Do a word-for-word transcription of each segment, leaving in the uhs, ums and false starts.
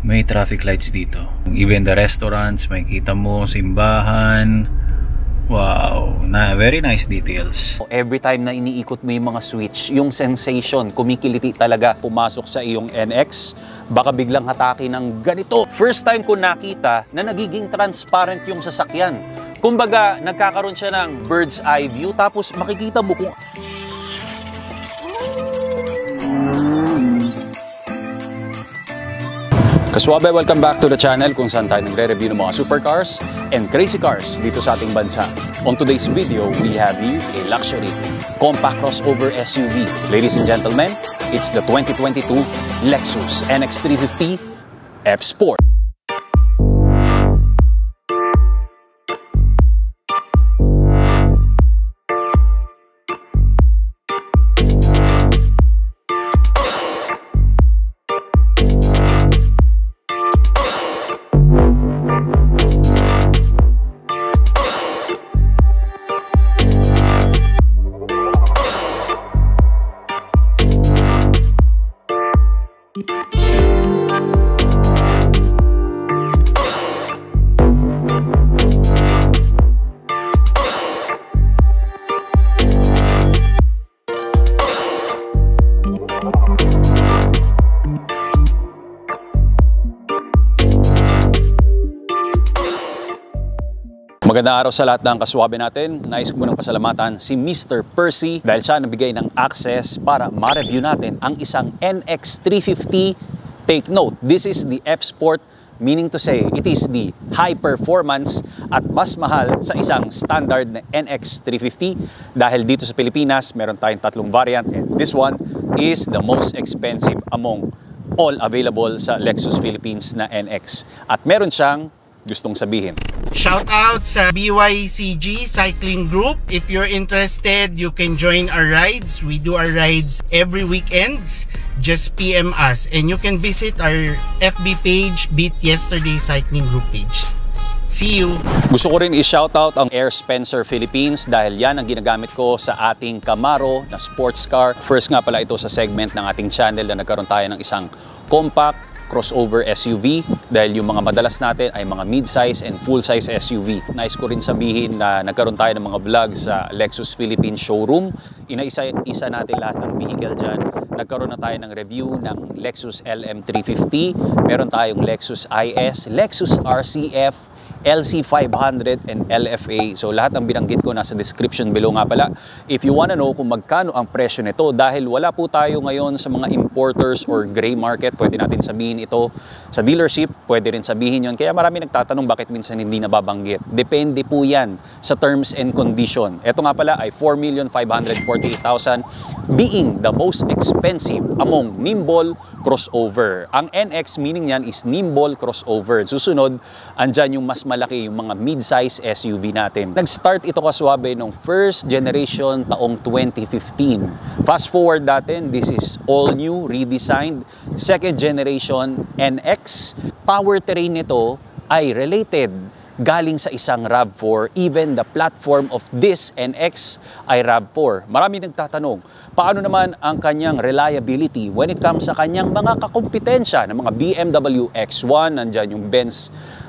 May traffic lights dito. Even the restaurants, may kita mo, simbahan. Wow, na very nice details. Every time na iniikot mo yung mga switch, yung sensation, kumikiliti talaga pumasok sa iyong N X, baka biglang hatake ng ganito. First time ko nakita na nagiging transparent yung sasakyan. Kumbaga, nagkakaroon siya ng bird's eye view, tapos makikita mo kung... Kaswabe, welcome back to the channel kung saan tayo nagre-review ng mga supercars and crazy cars dito sa ating bansa. On today's video, we have here a luxury compact crossover S U V. Ladies and gentlemen, it's the twenty twenty-two Lexus N X three fifty F Sport. Magandang araw sa lahat ng kaswabe natin. Nais ko munang pasalamatan si Mister Percy dahil siya nabigay ng access para ma-review natin ang isang N X three fifty. Take note, this is the F Sport, meaning to say it is the high performance at mas mahal sa isang standard na N X three fifty. Dahil dito sa Pilipinas, meron tayong tatlong variant and this one is the most expensive among all available sa Lexus Philippines na N X. At meron siyang gustong sabihin. Shout out sa B Y C G Cycling Group. If you're interested, you can join our rides. We do our rides every weekends. Just P M us and you can visit our F B page, Beat Yesterday Cycling Group page. See you! Gusto ko rin i-shoutout ang Air Spencer Philippines dahil yan ang ginagamit ko sa ating Camaro na sports car. First nga pala ito sa segment ng ating channel na nagkaroon tayo ng isang compact crossover S U V dahil yung mga madalas natin ay mga mid-size and full-size S U V. Nais ko rin sabihin na nagkaroon tayo ng mga vlog sa Lexus Philippines showroom. Inaisa-isa natin lahat ng vehicle dyan. Nagkaroon na tayo ng review ng Lexus L M three fifty. Meron tayong Lexus I S, Lexus R C F, L C five hundred and L F A. So lahat ng binanggit ko nasa description below nga pala. If you wanna know kung magkano ang presyo nito, dahil wala po tayo ngayon sa mga importers or gray market, pwede natin sabihin ito sa dealership, pwede rin sabihin yon. Kaya marami nagtatanong bakit minsan hindi nababanggit. Depende po yan sa terms and condition. Ito nga pala ay four million five hundred forty-eight thousand, being the most expensive among nimble crossover. Ang N X meaning yan is nimble crossover. Susunod, andyan yung mas malaki, yung mga mid-size S U V natin. Nag-start ito kaswabe nung first generation taong twenty fifteen. Fast forward natin, this is all new, redesigned, second generation N X. Powertrain nito ay related galing sa isang RAV four. Even the platform of this N X ay RAV four. Marami nagtatanong, paano naman ang kanyang reliability when it comes sa kanyang mga kakompetensya ng mga B M W X one, nandyan yung Benz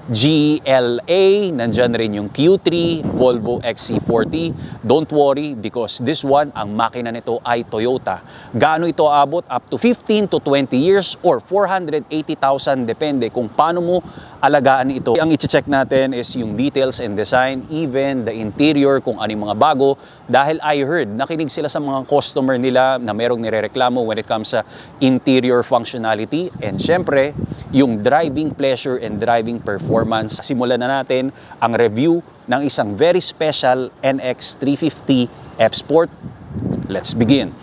G L A, nandyan rin yung Q three, Volvo X C forty. Don't worry because this one, ang makina nito ay Toyota. Gaano ito abot? Up to fifteen to twenty years or four hundred eighty thousand, depende kung paano mo alagaan ito. Ang i-check natin is yung details and design, even the interior, kung ano yung mga bago. Dahil I heard, nakinig sila sa mga customer nila na merong nirereklamo when it comes sa interior functionality. And syempre, yung driving pleasure and driving performance. Simulan na natin ang review ng isang very special N X three fifty F Sport. Let's begin!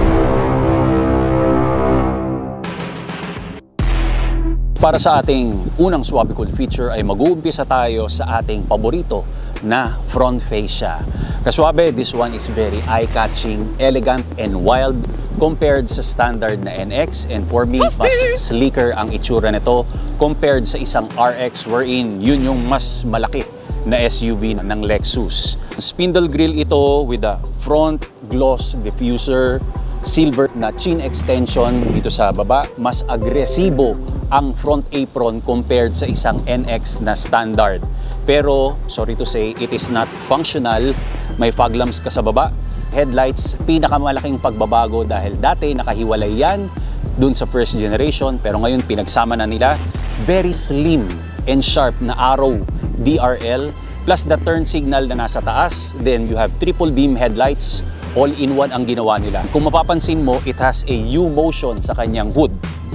Para sa ating unang swabe cool feature ay mag-uumpisa tayo sa ating paborito na front fascia. Kaswabe, this one is very eye-catching, elegant, and wild compared sa standard na N X, and for me, mas sleeker ang itsura nito compared sa isang R X wherein yun yung mas malaki na S U V ng Lexus. Spindle grille ito with a front gloss diffuser, silver na chin extension dito sa baba, mas agresibo ang front apron compared sa isang N X na standard. Pero, sorry to say, it is not functional. May fog lamps ka sa baba. Headlights, pinakamalaking pagbabago dahil dati nakahiwalay yan dun sa first generation, pero ngayon pinagsama na nila. Very slim and sharp na arrow D R L, plus the turn signal na nasa taas. Then you have triple beam headlights, all-in-one ang ginawa nila. Kung mapapansin mo, it has a U-motion sa kanyang hood.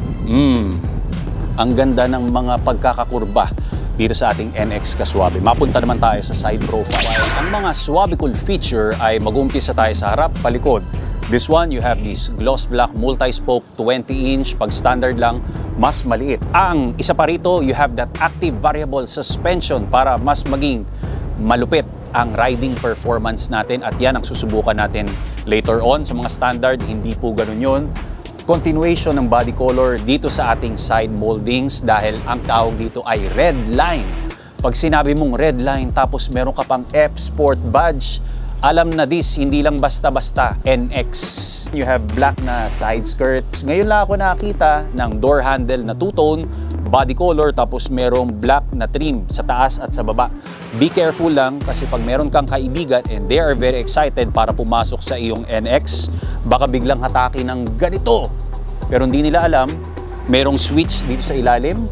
Mm, ang ganda ng mga pagkakakurba dito sa ating N X Kaswabe. Mapunta naman tayo sa side profile. Ang mga Swabicol feature ay mag-umpisa tayo sa harap, palikod. This one, you have this gloss black multi-spoke twenty inch. Pag standard lang, mas maliit. Ang isa pa rito, you have that active variable suspension para mas maging malupit ang riding performance natin, at yan ang susubukan natin later on. Sa mga standard, hindi po ganun yun. Continuation ng body color dito sa ating side moldings dahil ang tawag dito ay red line. Pag sinabi mong red line tapos meron ka pang F Sport badge, alam na this, hindi lang basta-basta N X. You have black na side skirt. Ngayon lang ako nakakita ng door handle na two-tone, body color, tapos merong black na trim sa taas at sa baba. Be careful lang kasi pag meron kang kaibigan and they are very excited para pumasok sa iyong N X, baka biglang hatake ng ganito. Pero hindi nila alam, merong switch dito sa ilalim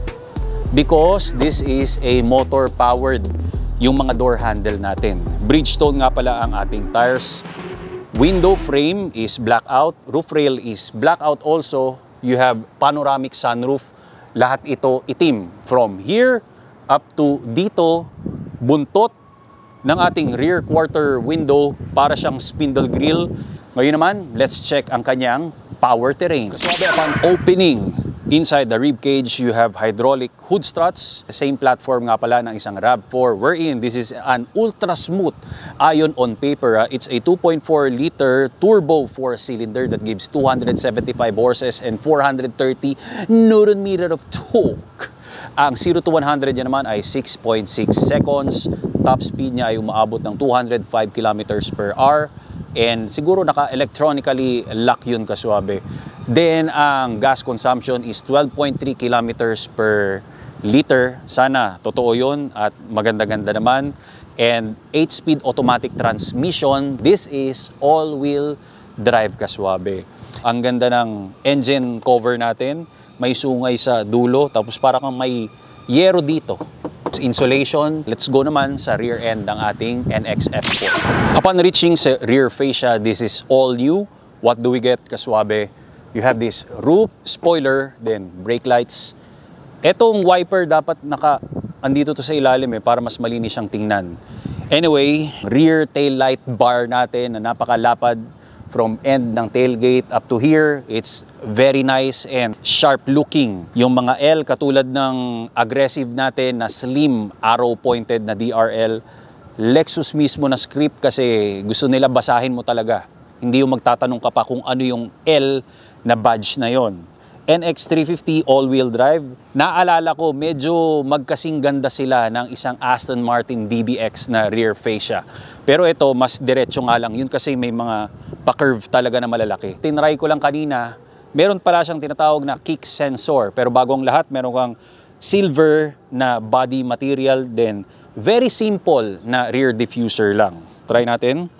because this is a motor-powered yung mga door handle natin. Bridgestone nga pala ang ating tires. Window frame is blackout. Roof rail is blackout also. You have panoramic sunroof. Lahat ito itim. From here up to dito, buntot ng ating rear quarter window para siyang spindle grille. Ngayon naman, let's check ang kanyang power terrain. So upon opening, inside the rib cage, you have hydraulic hood struts. Same platform nga pala ng isang RAV four, wherein this is an ultra smooth ion on paper. It's a two point four liter turbo four cylinder that gives two hundred seventy-five horses and four hundred thirty newton meter of torque. Ang zero to one hundred niya naman ay six point six seconds. Top speed niya ay umaabot ng two hundred five kilometers per hour. And siguro naka-electronically lock yun, Kaswabe. Then, ang gas consumption is twelve point three kilometers per liter. Sana totoo yun at maganda-ganda naman. And eight speed automatic transmission. This is all-wheel drive, Kaswabe. Ang ganda ng engine cover natin. May sungay sa dulo. Tapos para kang may yero dito. Insulation. Let's go naman sa rear end ng ating N X F Sport. Upon reaching sa rear fascia, this is all new. What do we get, Kaswabe? You have this roof spoiler, then brake lights. Etong wiper dapat naka andito to sa ilalim eh, para mas malinis siyang tingnan. Anyway, rear tail light bar natin na napakalapad from end ng tailgate up to here. It's very nice and sharp looking. Yung mga L katulad ng aggressive natin na slim arrow pointed na D R L, Lexus mismo na script kasi gusto nila basahin mo talaga. Hindi yung magtatanong ka pa kung ano yung L na badge na yon. N X three fifty all-wheel drive. Naalala ko, medyo magkasing ganda sila ng isang Aston Martin D B X na rear fascia. Pero ito, mas diretso nga lang. Yun kasi may mga pa-curve talaga na malalaki. Tinry ko lang kanina, meron pala siyang tinatawag na kick sensor. Pero bago ang lahat, meron kang silver na body material. Then, very simple na rear diffuser lang. Try natin.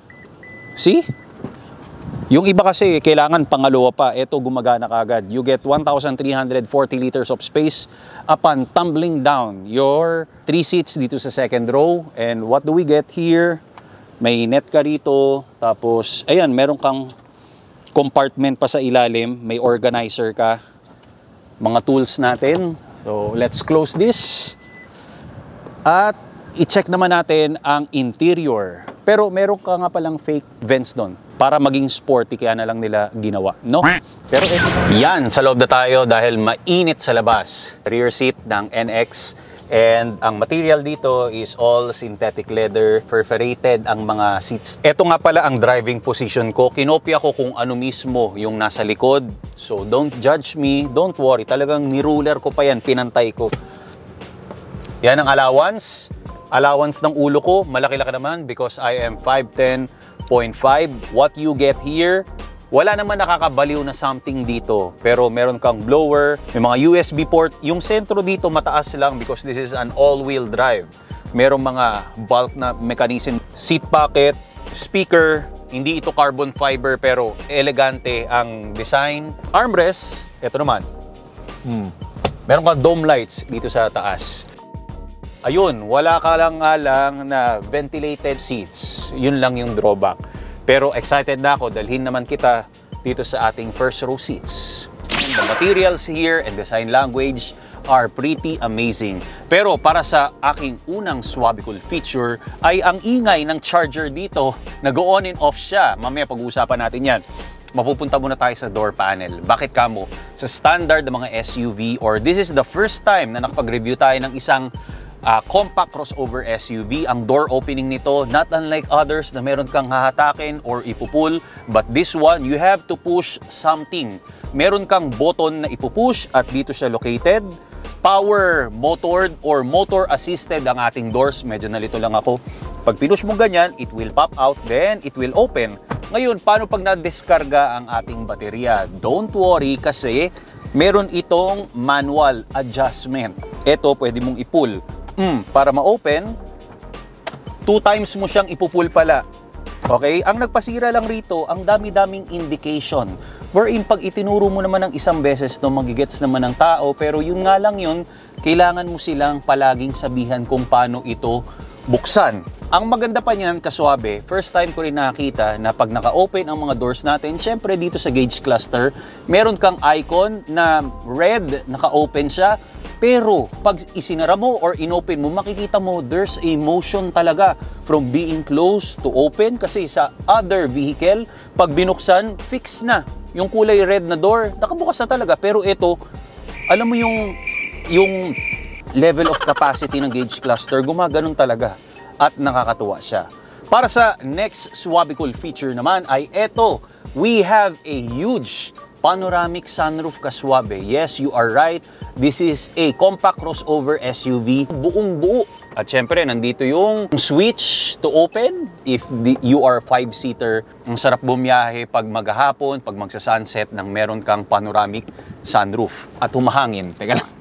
See? Yung iba kasi kailangan pangalawa pa, ito gumagana kagad. You get one thousand three hundred forty liters of space upon tumbling down your three seats dito sa second row. And what do we get here? May net ka rito, tapos ayan, meron kang compartment pa sa ilalim, may organizer ka, mga tools natin. So let's close this. At i-check naman natin ang interior. Pero meron ka nga palang fake vents doon para maging sporty, kaya na lang nila ginawa, no? Pero eh, yan, sa loob na tayo dahil mainit sa labas. Rear seat ng N X, and ang material dito is all synthetic leather, perforated ang mga seats. Ito nga pala ang driving position ko. Kinopya ko kung ano mismo yung nasa likod. So don't judge me, don't worry. Talagang niruler ko pa yan, pinantay ko. Yan ang allowance. Allowance ng ulo ko, malaki-laki naman because I am five ten point five. What you get here, Wala naman nakakabaliw na something dito, pero meron kang blower, may mga U S B port. Yung sentro dito mataas lang because this is an all-wheel drive. Merong mga bulk na mechanism, seat pocket, speaker. Hindi ito carbon fiber pero elegante ang design. Armrest, ito naman. Hmm. Meron kang dome lights dito sa taas. Ayun, wala ka lang nga lang na ventilated seats. Yun lang yung drawback. Pero excited na ako, dalhin naman kita dito sa ating first row seats. The materials here and design language are pretty amazing. Pero para sa aking unang Swabicol feature ay ang ingay ng charger dito. Nag-on and off siya. Mamaya pag-uusapan natin yan. Mapupunta muna tayo sa door panel. Bakit kamo? Sa standard ng mga S U V or this is the first time na nakapag-review tayo ng isang Uh, compact crossover S U V, ang door opening nito, not unlike others na meron kang hahatakin or ipupul, but this one, you have to push something. Meron kang button na ipupush at dito siya located. Power motored or motor assisted ang ating doors. Medyo nalito lang ako. Pag pinush mo ganyan, it will pop out, then it will open. Ngayon, paano pag na-deskarga ang ating baterya? Don't worry kasi meron itong manual adjustment. Ito, pwede mong i-pull. Mm, para ma-open, two times mo siyang ipupull pala. Okay? Ang nagpasira lang rito, ang dami-daming indication. Wherein pag itinuro mo naman ng isang beses, no, magigets naman ng tao, pero yun nga lang yun, kailangan mo silang palaging sabihan kung paano ito buksan. Ang maganda pa niyan, kaswabe, first time ko rin nakakita na pag naka-open ang mga doors natin, syempre dito sa gauge cluster, meron kang icon na red, naka-open siya. Pero pag isinara mo or inopen mo, makikita mo there's a motion talaga from being closed to open kasi sa other vehicle, pag binuksan, fix na. Yung kulay red na door, nakabukas na talaga. Pero ito, alam mo yung, yung level of capacity ng gauge cluster, gumaganon talaga at nakakatuwa siya. Para sa next Swabicol feature naman ay ito, we have a huge panoramic sunroof, kaswabe. Yes, you are right. This is a compact crossover S U V. Buong buo. At syempre, nandito yung switch to open if the, you are five-seater. Ang sarap bumiyahe pag maghapon, pag magsa-sunset nang meron kang panoramic sunroof. At humahangin. Teka lang.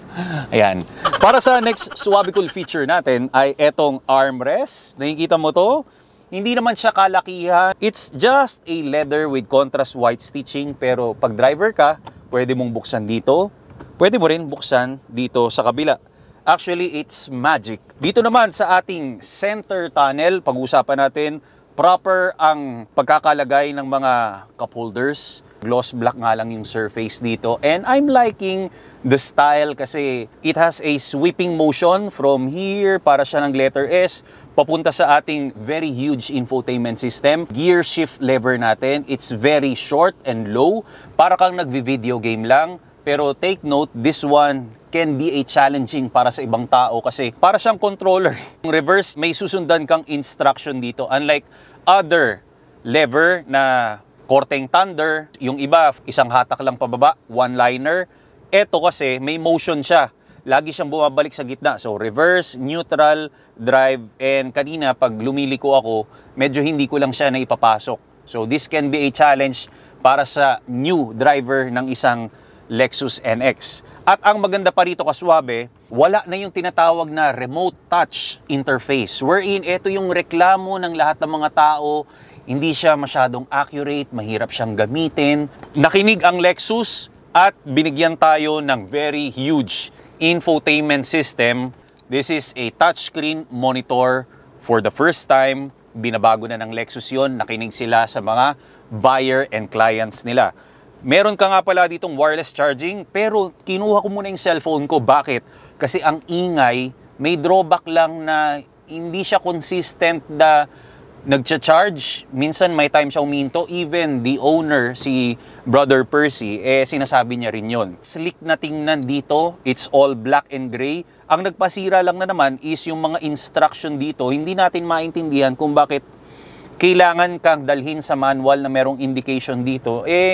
Ayan. Para sa next Swabicol feature natin ay etong armrest. Nakikita mo to? Hindi naman siya kalakihan. It's just a leather with contrast white stitching. Pero pag driver ka, pwede mong buksan dito. Pwede mo rin buksan dito sa kabila. Actually, it's magic. Dito naman sa ating center tunnel, pag-uusapan natin, proper ang pagkakalagay ng mga cup holders. Gloss black nga lang yung surface dito. And I'm liking the style kasi it has a sweeping motion from here para siya ng letter S papunta sa ating very huge infotainment system. Gear shift lever natin, it's very short and low. Para kang nagvi-video game lang. Pero take note, this one can be a challenging para sa ibang tao kasi para siyang controller. Yung reverse, may susundan kang instruction dito. Unlike other lever na Korteng Thunder, yung iba, isang hatak lang pababa, one-liner. Ito kasi, may motion siya. Lagi siyang bumabalik sa gitna. So, reverse, neutral, drive, and kanina, pag lumiliko ako, medyo hindi ko lang siya na ipapasok. So, this can be a challenge para sa new driver ng isang Lexus N X. At ang maganda pa rito, kaswabe, wala na yung tinatawag na remote touch interface. Wherein, ito yung reklamo ng lahat ng mga tao. Hindi siya masyadong accurate, mahirap siyang gamitin. Nakinig ang Lexus at binigyan tayo ng very huge infotainment system. This is a touchscreen monitor. For the first time, binabago na ng Lexus yon. Nakinig sila sa mga buyer and clients nila. Meron ka nga pala ditong wireless charging, pero kinuha ko muna yung cellphone ko. Bakit? Kasi ang ingay, may drawback lang na hindi siya consistent na nagcha-charge. Minsan may time siya uminto. Even the owner, si Brother Percy, eh sinasabi niya rin yon. Slick na tingnan dito. It's all black and gray. Ang nagpasira lang na naman is yung mga instruction dito. Hindi natin maintindihan kung bakit kailangan kang dalhin sa manual na merong indication dito. Eh,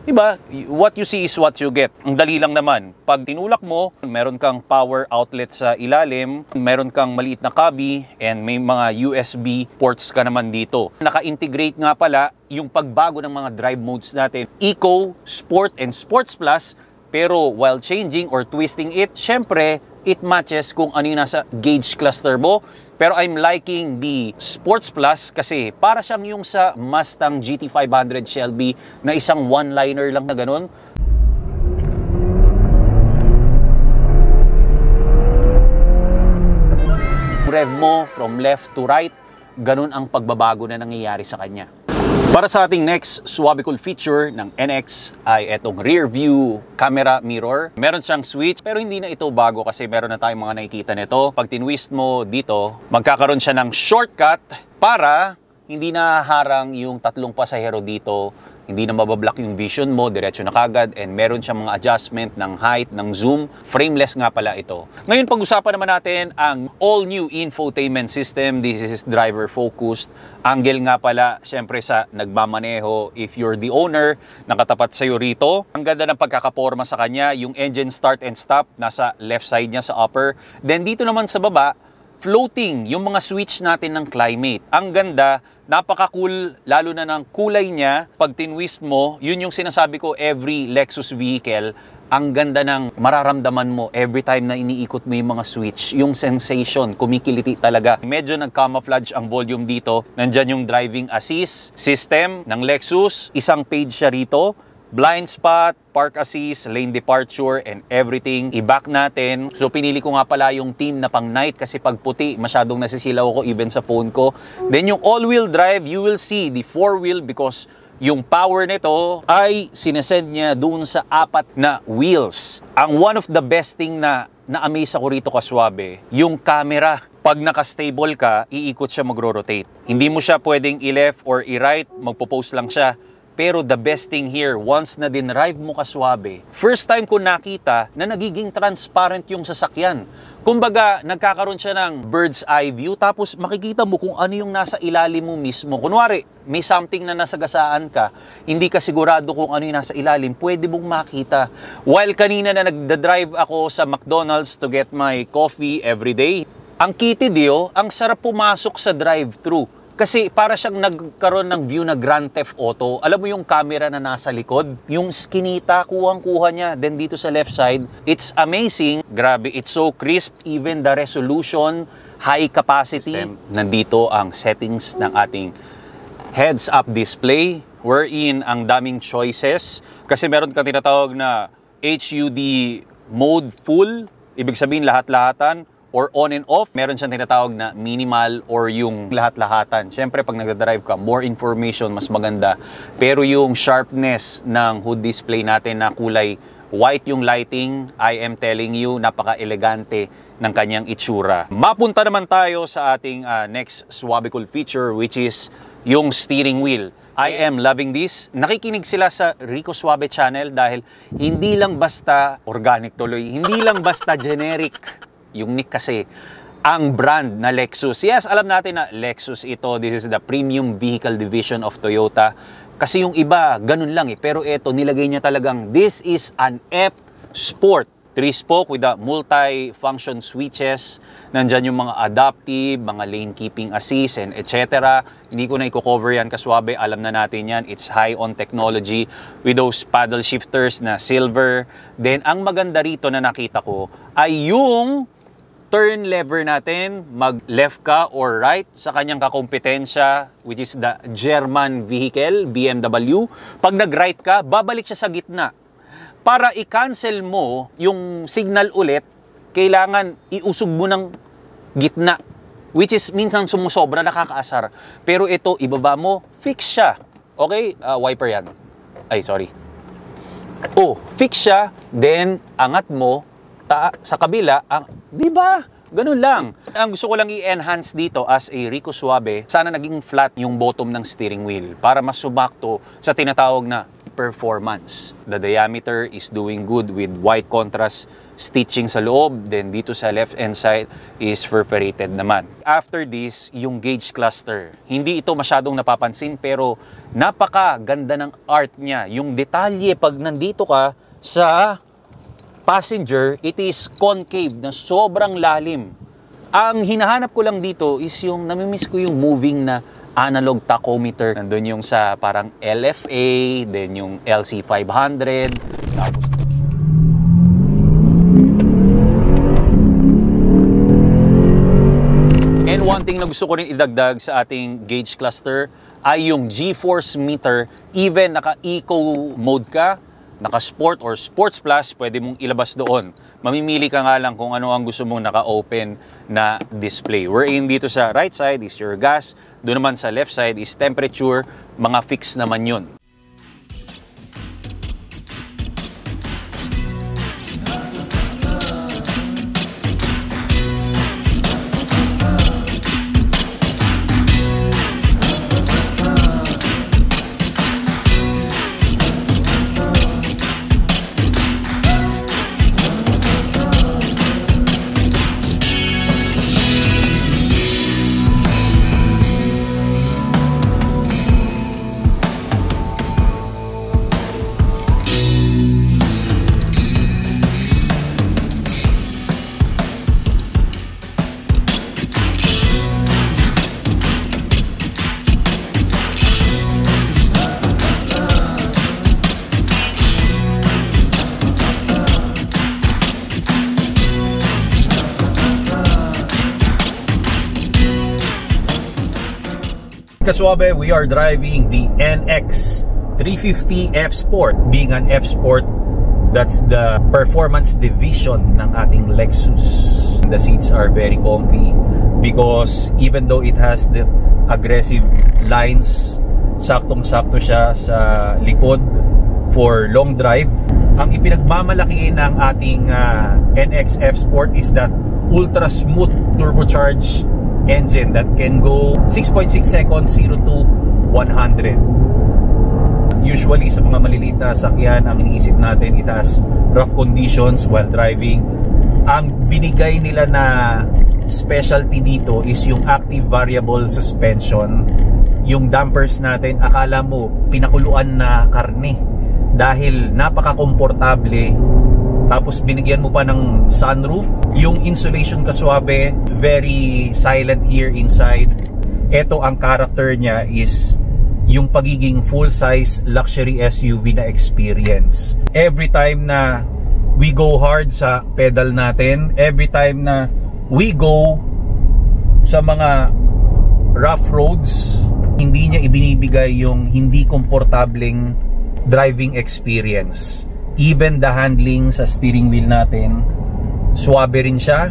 Diba? What you see is what you get. Ang dali lang naman. Pag tinulak mo, meron kang power outlet sa ilalim, meron kang maliit na cubby, and may mga U S B ports ka naman dito. Naka-integrate nga pala yung pagbago ng mga drive modes natin. Eco, Sport, and Sports Plus. Pero while changing or twisting it, syempre, it matches kung ano yung nasa gauge cluster mo. Pero I'm liking the Sports Plus kasi para siyang yung sa Mustang G T five hundred Shelby na isang one-liner lang na ganun. Rev mo from left to right, ganun ang pagbabago na nangyayari sa kanya. Para sa ating next Suabicool feature ng N X ay etong rear view camera mirror. Meron siyang switch pero hindi na ito bago kasi meron na tayong mga nakikita nito. Pag tinwist mo dito, magkakaroon siya ng shortcut para hindi na harang yung tatlong pasahero dito. Hindi na mabablock yung vision mo, diretso na kagad, and meron siyang mga adjustment ng height, ng zoom. Frameless nga pala ito. Ngayon, pag-usapan naman natin ang all-new infotainment system. This is driver-focused. Angle nga pala, syempre sa nagmamaneho. If you're the owner, nakatapat sa'yo rito. Ang ganda ng pagkakaporma sa kanya. Yung engine start and stop, nasa left side niya sa upper. Then dito naman sa baba, floating yung mga switch natin ng climate. Ang ganda, napaka-cool, lalo na ng kulay niya. Pag tinwist mo, yun yung sinasabi ko, every Lexus vehicle, ang ganda ng mararamdaman mo every time na iniikot mo yung mga switch. Yung sensation, kumikiliti talaga. Medyo nag-camouflage ang volume dito. Nandyan yung driving assist system ng Lexus. Isang page siya rito. Blind spot, park assist, lane departure, and everything. I-back natin. So, pinili ko nga pala yung team na pang night kasi pag puti, masyadong nasisilaw ko even sa phone ko. Then, yung all-wheel drive, you will see the four-wheel because yung power nito ay sinesend niya dun sa apat na wheels. Ang one of the best thing na na-amaze ako rito kaswabe, yung camera. Pag naka-stable ka, iikot siya magro-rotate. Hindi mo siya pwedeng i-left or i-right, magpo-post lang siya. Pero the best thing here, once na dinrive mo kaswabe, first time ko nakita na nagiging transparent yung sasakyan. Kumbaga, nagkakaroon siya ng bird's eye view, tapos makikita mo kung ano yung nasa ilalim mo mismo. Kunwari, may something na nasagasaan ka, hindi ka sigurado kung ano yung nasa ilalim, pwede mong makita. While kanina na nagda-drive ako sa McDonald's to get my coffee every day, ang kitty dio, ang sarap pumasok sa drive-thru. Kasi para siyang nagkaroon ng view na Grand Theft Auto. Alam mo yung camera na nasa likod? Yung skinita, kuhang-kuha niya. Then dito sa left side, it's amazing. Grabe, it's so crisp. Even the resolution, high capacity. System. Nandito ang settings ng ating heads-up display. Wherein ang daming choices. Kasi meron kang tinatawag na H U D mode full. Ibig sabihin lahat-lahatan. Or on and off, meron siyang tinatawag na minimal or yung lahat-lahatan. Siyempre, pag nagdadrive ka, more information, mas maganda. Pero yung sharpness ng hood display natin na kulay white yung lighting, I am telling you, napaka-elegante ng kanyang itsura. Mapunta naman tayo sa ating uh, next Suabicool feature, which is yung steering wheel. I am loving this. Nakikinig sila sa Rico Suave channel dahil hindi lang basta organic tuloy, hindi lang basta generic. Yung nick kasi, ang brand na Lexus. Yes, alam natin na Lexus ito. This is the premium vehicle division of Toyota. Kasi yung iba, ganun lang eh. Pero ito, nilagay niya talagang, this is an F Sport. Three-spoke with the multi-function switches. Nandyan yung mga adaptive, mga lane keeping assist, and et cetera. Hindi ko na i-cover yan kaswabe. Alam na natin yan. It's high on technology with those paddle shifters na silver. Then, ang maganda rito na nakita ko ay yung turn lever natin, mag-left ka or right sa kanyang kakompetensya, which is the German vehicle, B M W. Pag nag-right ka, babalik siya sa gitna. Para i-cancel mo yung signal ulit, kailangan iusog mo ng gitna. Which is minsan sumusobra, nakakaasar. Pero ito, ibaba mo, fix siya. Okay? Uh, wiper yan. Ay, sorry. Oh, fix siya, then angat mo, ta sa kabila, ang, di ba? Ganun lang. Ang gusto ko lang i-enhance dito as a Rico Suave, sana naging flat yung bottom ng steering wheel para mas sumakto sa tinatawag na performance. The diameter is doing good with white contrast stitching sa loob. Then dito sa left hand side is perforated naman. After this, yung gauge cluster. Hindi ito masyadong napapansin pero napaka ganda ng art niya. Yung detalye pag nandito ka sa passenger, it is concave na sobrang lalim. Ang hinahanap ko lang dito is yung namimiss ko yung moving na analog tachometer. Nandun yung sa parang L F A, then yung L C five hundred. Tapos and one thing na gusto ko rin idagdag sa ating gauge cluster ay yung G-force meter. Even naka-eco mode ka, naka-sport or sports plus, pwede mong ilabas doon. Mamimili ka nga lang kung ano ang gusto mong naka-open na display. Wherein dito sa right side is your gas, doon naman sa left side is temperature, mga fix naman yun. Kaswabe, we are driving the N X three fifty F Sport. Being an F Sport, that's the performance division ng ating Lexus. The seats are very comfy because even though it has the aggressive lines, saktong-sakto siya sa likod for long drive. Ang ipinagmamalaki ng ating uh, N X F Sport is that ultra smooth turbocharged engine that can go six point six seconds, zero to one hundred. Usually sa mga maliliit na sakyan, ang iniisip natin, it has rough conditions while driving. Ang binigay nila na specialty dito is yung active variable suspension. Yung dampers natin, akala mo pinakuluan na karne dahil napaka-komportable. Tapos binigyan mo pa ng sunroof. Yung insulation, Kaswabe, very silent here inside. Ito ang character niya is yung pagiging full-size luxury S U V na experience. Every time na we go hard sa pedal natin, every time na we go sa mga rough roads, hindi niya ibinibigay yung hindi komportableng driving experience. Even the handling sa steering wheel natin, swabe rin siya.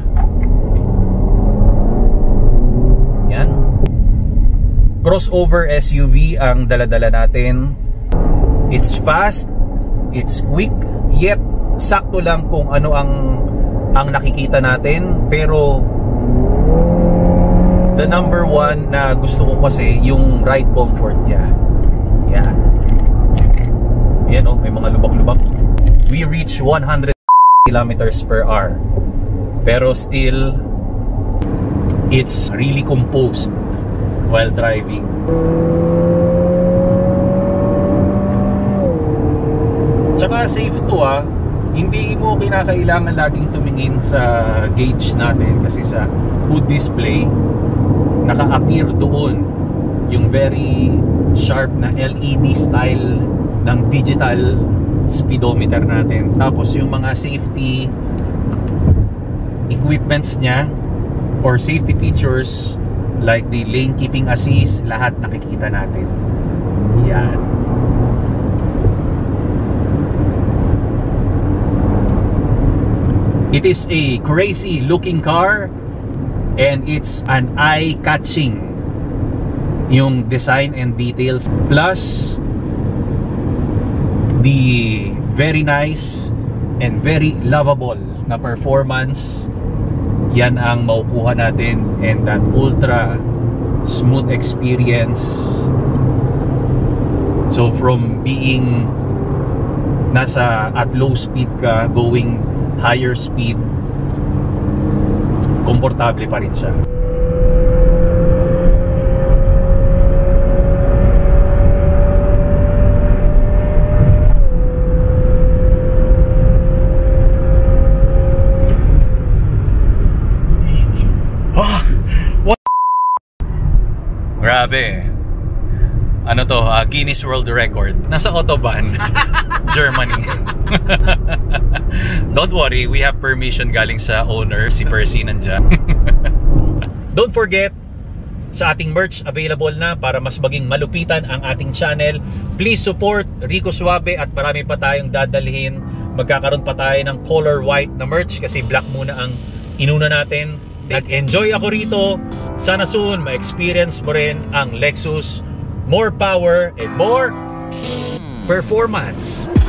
Yan. Crossover S U V ang daladala natin. It's fast, it's quick, yet sakto lang kung ano ang ang nakikita natin. Pero the number one na gusto ko kasi yung ride comfort niya. Yan. Yan oh, may mga lubak-lubak. We reach one hundred kilometers per hour. Pero still, it's really composed while driving. Tsaka safe to ah. Hindi mo kinakailangan laging tumingin sa gauge natin kasi sa hood display naka-appear doon yung very sharp na L E D style ng digital speedometer natin. Tapos yung mga safety equipments niya or safety features like the lane keeping assist, lahat nakikita natin. Yan. It is a crazy looking car and it's an eye-catching yung design and details, plus the very nice and very lovable na performance. Yan ang maukuha natin, and that ultra smooth experience. So from being nasa at low speed ka going higher speed, komportable pa rin siya. Grabe. Ano to? Uh, Guinness World Record. Nasa Autobahn, Germany. Don't worry, we have permission galing sa owner. Si Percy nandyan. Don't forget, sa ating merch available na para mas maging malupitan ang ating channel. Please support Rico Suave at marami pa tayong dadalhin. Magkakaroon pa tayo ng color white na merch kasi black muna ang inuna natin. Nag-enjoy ako rito. Sana soon ma-experience mo rin ang Lexus. More power and more performance.